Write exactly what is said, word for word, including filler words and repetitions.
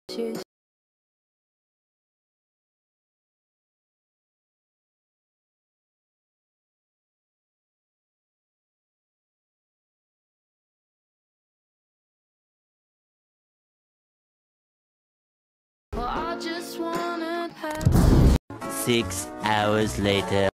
Choose. Well, I just wanna have Six hours later.